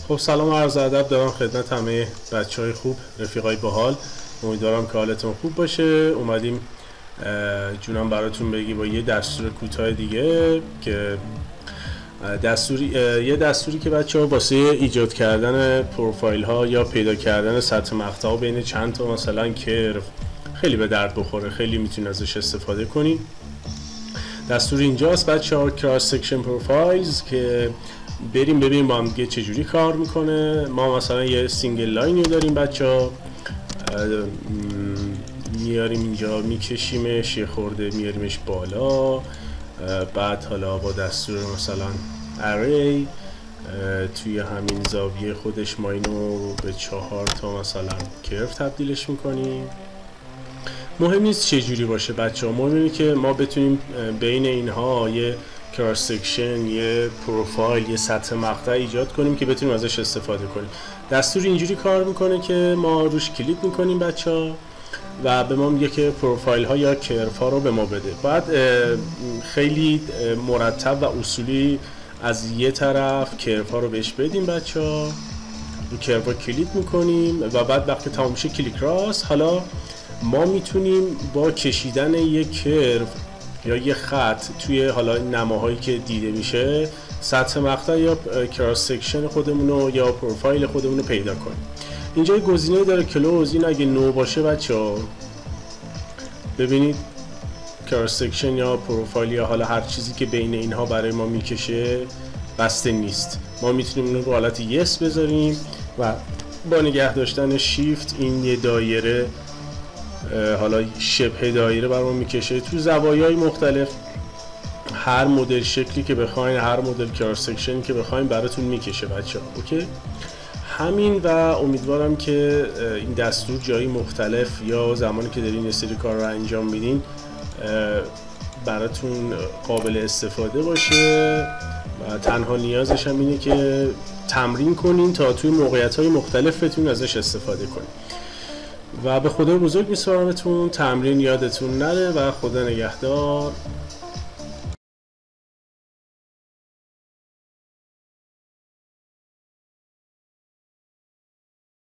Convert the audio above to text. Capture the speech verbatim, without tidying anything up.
خب سلام و عرض ادب دارم خدمت همه بچهای خوب، رفیقای باحال. امیدوارم که حالتون خوب باشه. اومدیم جونم براتون بگی با یه دستور کوتاه دیگه که دستوری یه دستوری که بچه‌ها واسه ایجاد کردن پروفایل ها یا پیدا کردن سطح مقطع بین چند تا مثلا کرو خیلی به درد بخوره، خیلی میتونید ازش استفاده کنین. دستور اینجاست بچه‌ها، کراس سکشن پروفایلز، که بریم ببینیم با هم دیگه چجوری کار میکنه. ما مثلا یه سینگل لاینی داریم بچه‌ها، میاریم اینجا میکشیمش یه خورده میاریمش بالا، بعد حالا با دستور مثلا اری توی همین زاویه خودش ما اینو به چهار تا مثلا کرو تبدیلش میکنیم. مهم نیست چه جوری باشه بچه ها، مهم اینه که ما بتونیم بین اینها یه کراس سکشن، یه پروفایل، یه سطح مقطع ایجاد کنیم که بتونیم ازش استفاده کنیم. دستور اینجوری کار میکنه که ما روش کلیک میکنیم بچه ها و به ما میگه که پروفایل ها یا کرو ها رو به ما بده. بعد خیلی مرتب و اصولی از یه طرف کرو ها رو بهش بدیم بچه ها، رو کرو ها کلیک میکنیم و بعد وقتی تمام میشه کلیک راست. حالا ما میتونیم با کشیدن یک کرو یا یه خط توی حالا نماهایی که دیده میشه سطح مقطع یا کراس سکشن خودمونو یا پروفایل خودمونو پیدا کنیم. اینجا یه گزینه داره کلوز، این اگه نو باشه بچه‌ها ببینید کراس سکشن یا پروفایل یا حالا هر چیزی که بین اینها برای ما میکشه بسته نیست. ما میتونیم اینو رو حالت یس بذاریم و با نگه داشتن شیفت این یه دایره حالا شبه دایره برام میکشه تو زوایای مختلف. هر مدل شکلی که بخواین، هر مدل کراس سکشنی که بخواین براتون میکشه بچه‌ها. اوکی، همین و امیدوارم که این دستور جایی مختلف یا زمانی که دارین یه سری کار رو انجام میدین براتون قابل استفاده باشه و تنها نیازش هم اینه که تمرین کنین تا توی موقعیت‌های مختلف بتونین ازش استفاده کنین. و به خدا بزرگ میسپارمتون، تمرین یادتون نره و خدا نگهدار.